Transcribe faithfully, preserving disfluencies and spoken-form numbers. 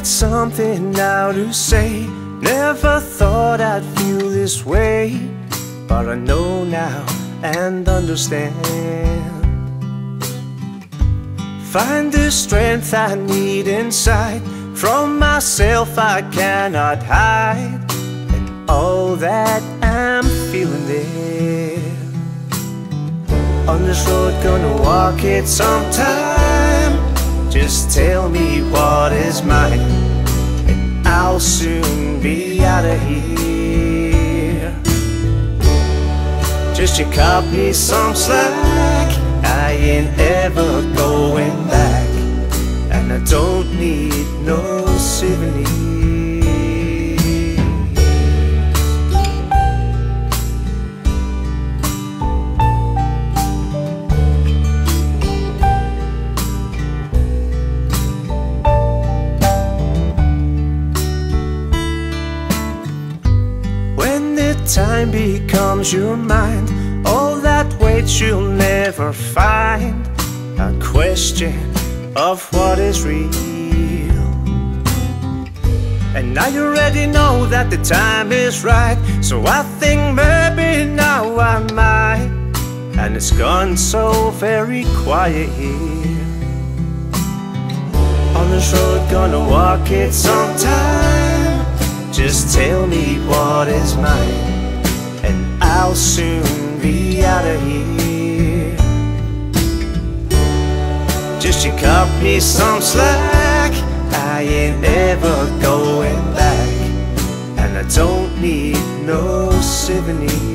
got something now to say. Never thought I'd feel this way, but I know now and understand. Find the strength I need inside. From myself I cannot hide, and all that I'm feeling there. On this road, gonna walk it sometime. Just tell me what is mine, and I'll soon be out of here. Just you cut me some slack, I ain't ever going back, and I don't need no souvenir. When the time becomes your mind, all that weight you'll never find. A question of what is real. And now you already know that the time is right, so I think maybe now I might. And it's gone so very quiet here. On this road, gonna walk it sometime. Just tell me what is mine, and I'll soon be out of here. Just you cut me some slack, I ain't never going back, and I don't need no souvenir.